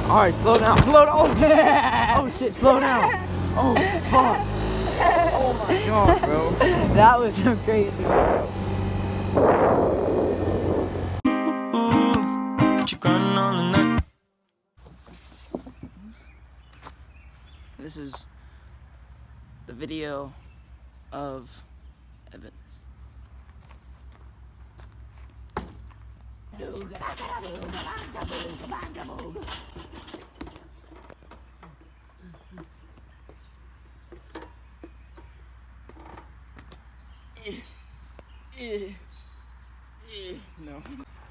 All right, slow down. Slow down. Oh, oh shit, slow down. Oh, fuck. Oh my god, bro. That was so crazy. This is the video of Evan. No.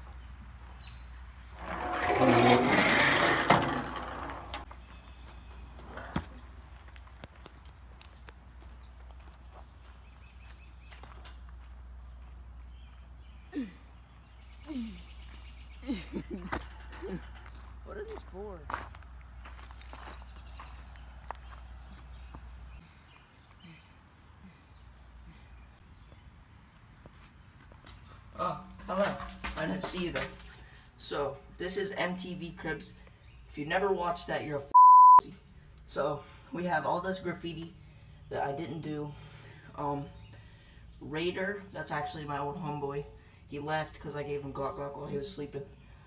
What is this for? Oh, hello. I didn't see you there. So, this is MTV Cribs. If you've never watched that, you're a f***y. So, we have all this graffiti that I didn't do. Raider, that's actually my old homeboy. He left because I gave him Glock Glock while he was sleeping.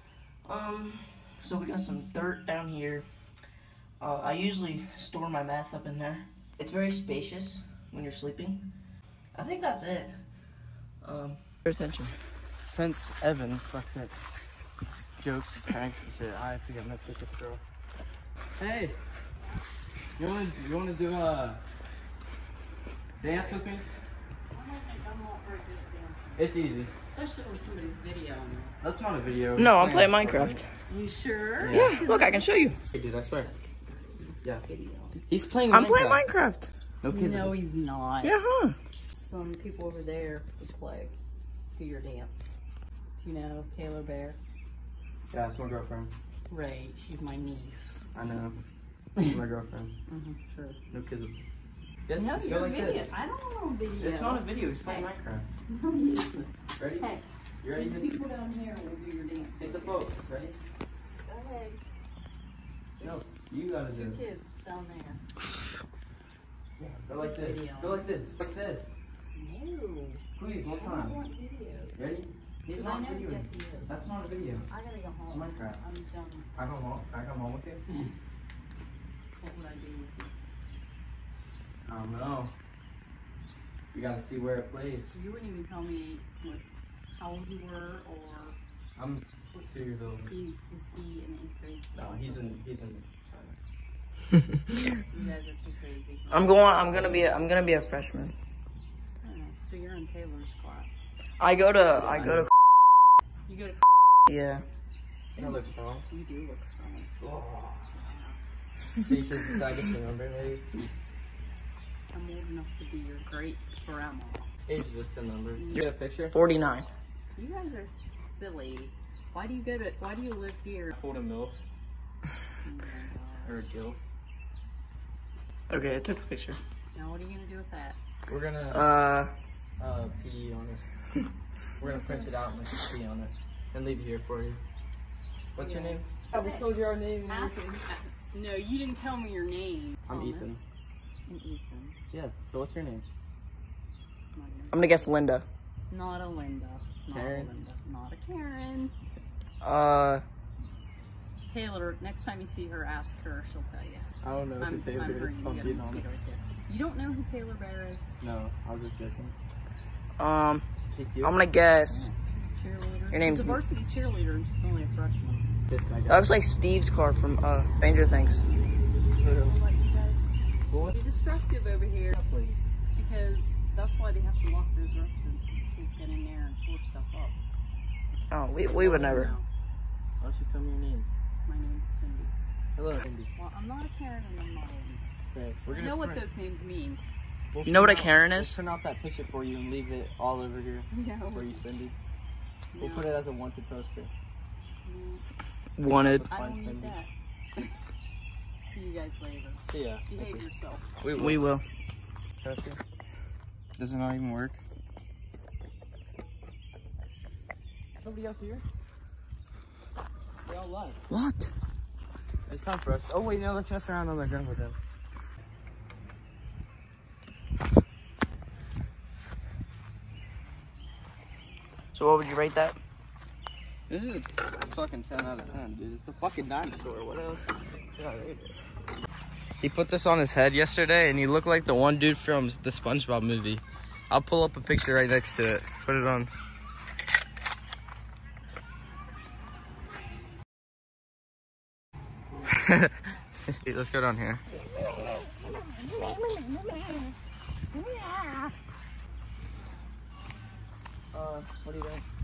So we got some dirt down here. I usually store my meth up in there. It's very spacious when you're sleeping. I think that's it. Pay attention. Since Evan sucks at jokes and pranks and shit, I think I'm gonna take this girl. Hey, you wanna do a dance with me? I don't think I'm all for this dancing. It's easy. Especially when somebody's videoing me. That's not a video. No, I'm playing Minecraft. You sure? Yeah, look, I can show you. Hey, dude, I swear. Yeah. Video. He's playing I'm playing Minecraft. No kids. No, he's not. Yeah, huh? Some people over there would play. See your dance. Do you know Taylor Bear? Yeah, it's my girlfriend. Right, she's my niece. I know. She's my girlfriend. Sure. No kids. Yes, No, just you're go like video. this. I don't know video. It's not a video, he's playing Hey. Minecraft. No, it isn't. Ready? Hey, You ready? these people down here will do your dance. Hit the focus. Ready? Go ahead. No, you gotta do Two it. kids down there. Yeah, go like this. Video. Go like this. Like this. No. Please, one I don't time. want video. Ready? He's I not know, videoing. yes, he is. That's not a video. I gotta go It's home. Minecraft. I'm done. Can I come home with you? What would I do with you? I don't know. You gotta see where it plays. You wouldn't even tell me what, how old you were, or I'm 2 years old. is he in 8th grade? No, he's in China. You guys are too crazy. I'm gonna be a freshman. Oh, so you're in Taylor's class. I go to You go to. yeah. You look strong. You do look strong. So you should try to get the number, maybe? I'm old enough to be your great grandma. Age is just a number. You get a picture? 49. You guys are silly. Why do you live here? Pulled a MILF Oh my God. or a Gilf. Okay, I took a picture. Now what are you gonna do with that? We're gonna pee on it. We're gonna print it out and like pee on it and leave it here for you. What's your name? We told you our name. No, you didn't tell me your name. I'm Thomas. Ethan. I'm Ethan. Yes. So what's your name? I'm gonna guess Linda. Not a Linda. Not Karen? a Linda. Not a Karen. Taylor, next time you see her, ask her. She'll tell you. I don't know who Taylor is. hurting. I'm You being got a honest. mosquito right there. You don't know who Taylor Bear is? No, I was just joking. I'm Is she cute? gonna guess. Yeah, she's a cheerleader. Your name's- She's a varsity cheerleader and she's only a freshman. This guy. That looks like Steve's car from Stranger Things. I'll let you guys What? be destructive over here because that's why they have to lock those restrooms because kids get in there and pour stuff up. Oh, we would never. No, Why don't you tell me your name? my name's Cindy. Hello, Cindy. Well, I'm not a Karen and I'm not a Linda. Okay, we're I gonna know what print. those names mean. We'll You know what a print out- Karen is? We'll print out that picture for you and leave it all over here No. for you, Cindy. We'll No. put it as a wanted poster. No, Wanted. Let's I find don't need Cindy. that. See you guys later. See ya. Behave yourself. We will. Poster. Does it not even work? Nobody else here? They all left. What? It's time for us. Oh wait, no, let's mess around on the jungle gym. So what would you rate that? This is a fucking 10 out of 10, dude. It's the fucking dinosaur. What else? Yeah, I rate it. He put this on his head yesterday, and he looked like the one dude from the SpongeBob movie. I'll pull up a picture right next to it. Put it on. Let's go down here. What are you doing?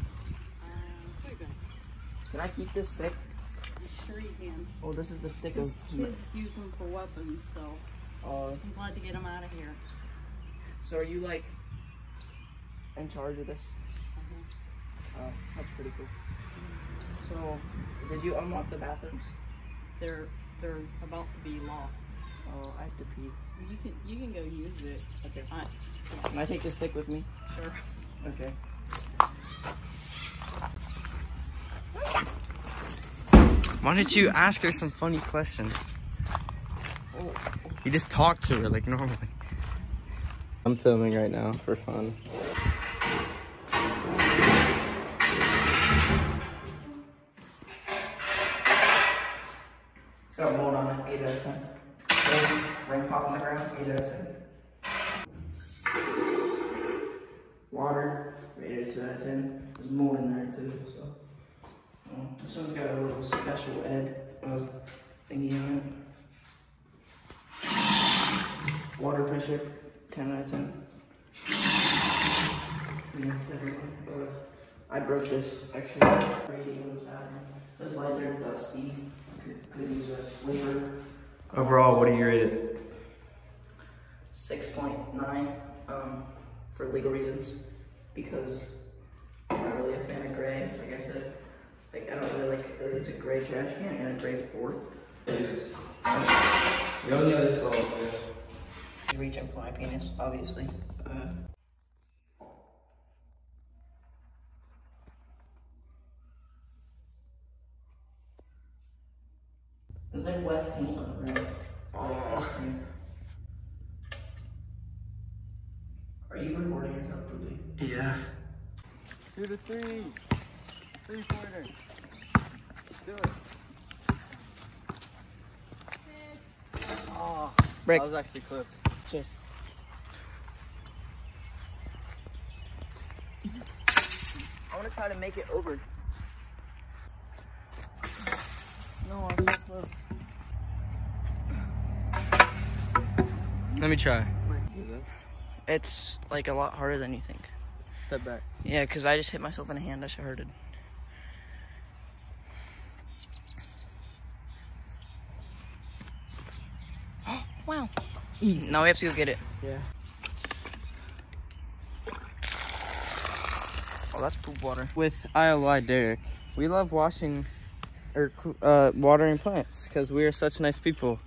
Can I keep this stick? Sure you can. Oh, this is the stick Because of... kids use them for weapons, so I'm glad to get them out of here. So are you like in charge of this? That's pretty cool. So, did you unlock the bathrooms? They're about to be locked. Oh, I have to pee. You can go use it. Okay. Can I take the stick with me? Sure. Okay. Why don't you ask her some funny questions? Oh. You just talk to her like normally. I'm filming right now for fun. It's got mold on it, 8 out of 10. Ring pop on the ground, 8 out of 10. Water, rated 2 out of 10. There's mold in there too, so. This one's got a little special thingy on it. Water pressure, 10 out of 10. Yeah, definitely. I broke this extra radio in this bathroom. Those lights are dusty. Could use a sleeper. Overall, what do you rate it? 6.9 for legal reasons. Because I'm not really a fan of gray, like I said. Like, I don't really like, it's a gray trash can and a gray fork. It is. You only have this all, yeah. Reaching for my penis, obviously. Is there wet paint on the ground? Oh. Are you recording yourself, Poopy? Yeah. 2 to 3. 3-pointer. Do it. Oh, Break. that was actually clipped. Cheers. I want to try to make it over. No, I'm so close. Let me try. It's like a lot harder than you think. Step back. Yeah, because I just hit myself in the hand. I should have hurted. Wow. Easy. Now we have to go get it. Yeah. Oh, that's poop water. With ILY Derek, we love washing or watering plants because we are such nice people.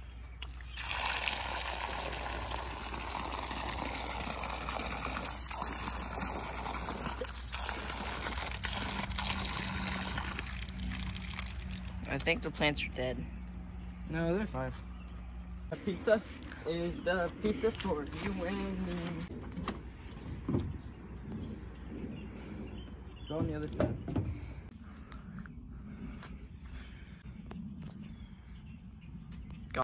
I think the plants are dead. No, they're fine. The pizza is the pizza for you and me. Go on the other side. Go.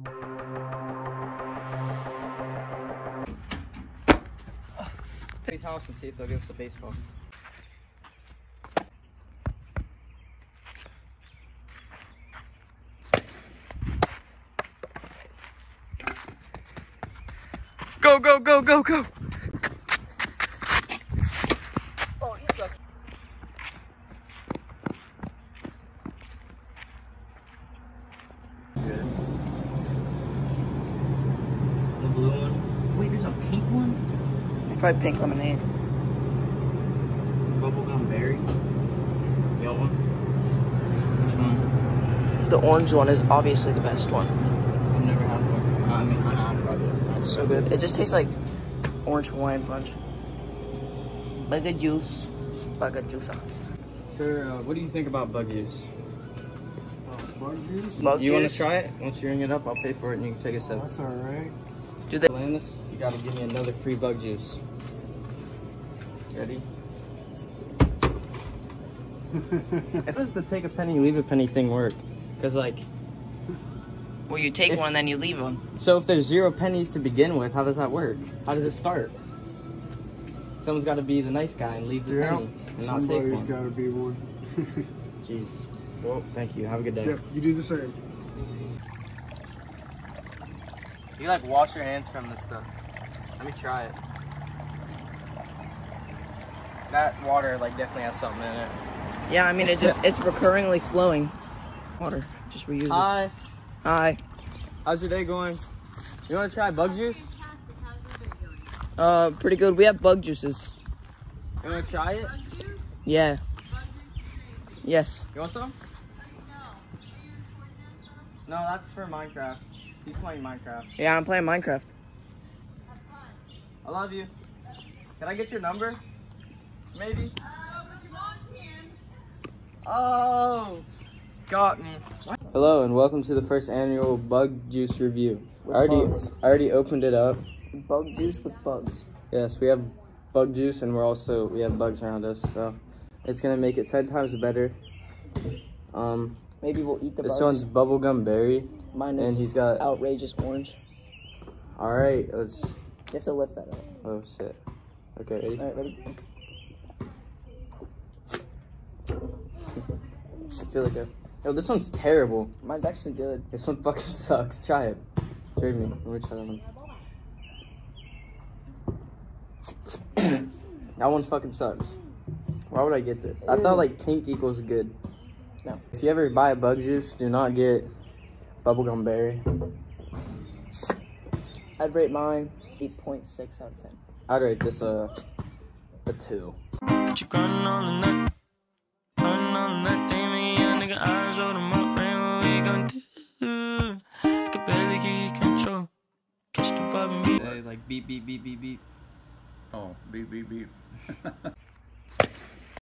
Take house and see if they'll give us a baseball. Go, go, go, go, go! Oh, you suck. Good. The blue one? Wait, there's a pink one? It's probably pink lemonade. Bubblegum berry? Yellow one? Which one? The orange one is obviously the best one. I've never had one. I mean, I had it. It's so good. It just tastes like orange Hawaiian punch. Like a juice. Like a juicer. Sir, what do you think about bug use? Well, Bug juice? Bug You want juice? to try it? Once you ring it up, I'll pay for it and you can take a sip. That's alright. Do they? Land this, you gotta give me another free bug juice. Ready? How does the take a penny, leave a penny thing work? Because, like... Well, you take one, then you leave one. So if there's 0 pennies to begin with, how does that work? How does it start? Someone's got to be the nice guy and leave the penny and not take Somebody's one. got to be one. Jeez. Well, thank you. Have a good day. Yep, you do the same. You like wash your hands from this stuff. Let me try it. That water like definitely has something in it. Yeah, I mean, it's recurringly flowing water. Just reuse it. Hi. Hi. How's your day going? You want to try bug juice? Pretty good. We have bug juices. You want to try it? Yeah. Yes. You want some? No, that's for Minecraft. He's playing Minecraft. Yeah, I'm playing Minecraft. I love you. Can I get your number? Maybe? Oh, got me. Hello and welcome to the first annual bug juice review. I already opened it up. Bug juice with bugs. Yes, we have bug juice and we have bugs around us, so it's gonna make it 10 times better. Maybe we'll eat the bugs. This one's bubblegum berry. Mine is and he's got outrageous orange. Alright, let's You have to lift that up. oh shit. Okay, ready? Alright, ready? I feel like oh, this one's terrible. Mine's actually good. This one fucking sucks. Try it. Trade me. Let me try that one. That one fucking sucks. Why would I get this? I thought like pink equals good. No. If you ever buy a bug juice, do not get bubblegum berry. I'd rate mine 8.6 out of 10. I'd rate this a 2. Like beep beep beep beep beep. Oh, beep beep beep.